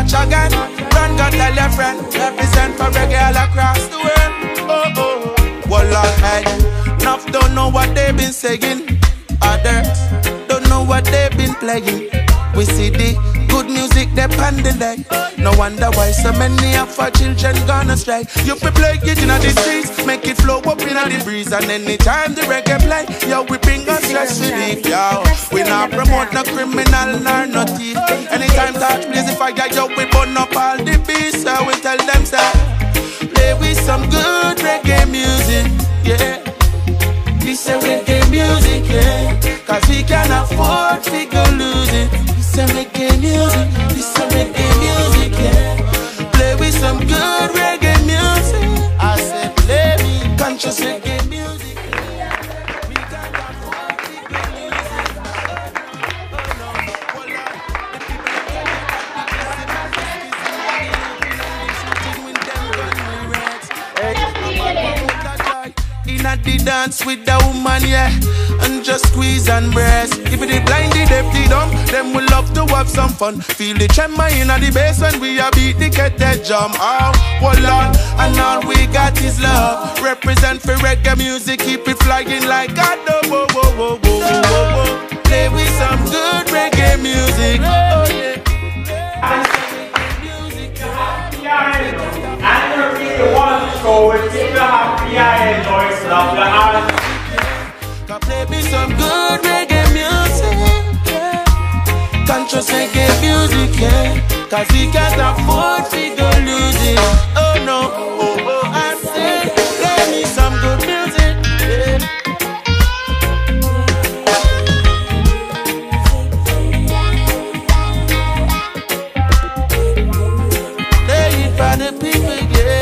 watch again. Run, go tell your friend. Represent for reggae all across the world. Oh, oh. Well, Lord, hey. Enough don't know what they've been saying. Others don't know what they've been playing. We see the good music they on the day. No wonder why so many of our children gone astray. You fi play it in the streets, make it flow up in the breeze. And anytime the reggae play, yo, we bring us stress relief, yo. We not promote no criminal nor no thief. Anytime touch blaze the fire, yo, we burn up all the beasts. So we tell them, say, play with some good reggae music, yeah. This is reggae music, yeah. Cause we can't afford to go lose it. This is reggae music, this is reggae music, yeah. Play with some good reggae music. I said play me conscious reggae music, yeah. We can't afford to go lose it. Inna the dance with the woman, yeah, and just squeeze and breast. If it blind, the deaf, the dumb, them will love to have some fun. Feel the tremor inna the bass when we a beat the kettle drum. Oh, hold on, and all we got is love. Represent for reggae music, keep it flying like God. Whoa, whoa, whoa, whoa, whoa, whoa. Play with some good reggae music. Oh yeah. And you really want to show it, keep your happy eye noise of the heart. Play me some good reggae music, yeah. Conscious reggae music, yeah. Cause we can't afford to go lose it. Oh no, oh, oh, I said, play me some good music, yeah. Play it for the people, yeah.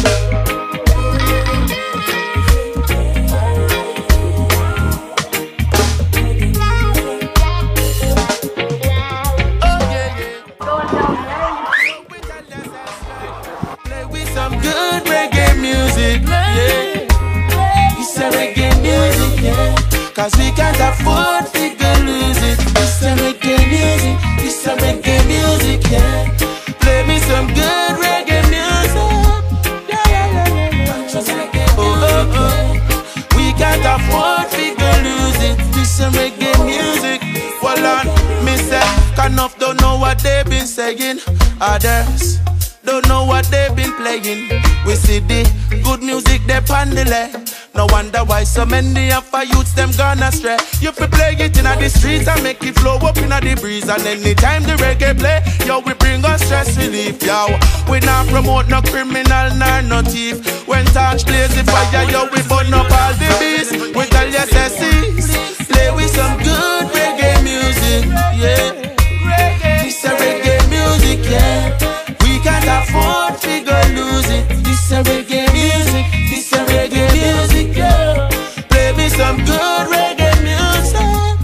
Good reggae music, yeah. It's a reggae music, yeah. Cause we can't afford to go lose it. It's a reggae music, it's a reggae music, yeah. Play me some good reggae music, yeah, yeah, yeah, yeah. Oh, oh, oh. We can't afford to go lose it. It's a reggae music. Well on, me say, enough don't know what they've been saying. Others don't know what they've been playing. We see the good music they on the left. No wonder why so many of our youths them gone astray. You fi play it in the streets and make it flow up in the breeze. And anytime the reggae play, yo, we bring us stress relief, yo. We not promote no criminal nor no thief. When touch blaze the fire, yo, we burn up all the beasts. We tell you say cease. Play with some good reggae music, yeah. This a reggae music, yeah. We can't afford to go lose it. This a reggae music, this a reggae music, yeah. Play me some good reggae music.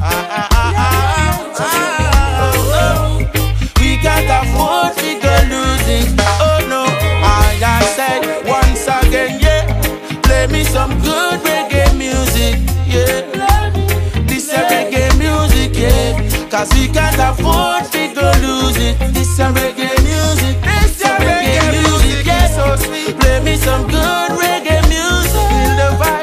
We can't afford to go lose it. Oh no, I said once again, yeah. Play me some good reggae music, yeah. This a reggae music, yeah. Cause we can't afford to go lose it. This a reggae music. Reggae music, yeah, so sweet. Play me some good reggae music. Feel the vibe.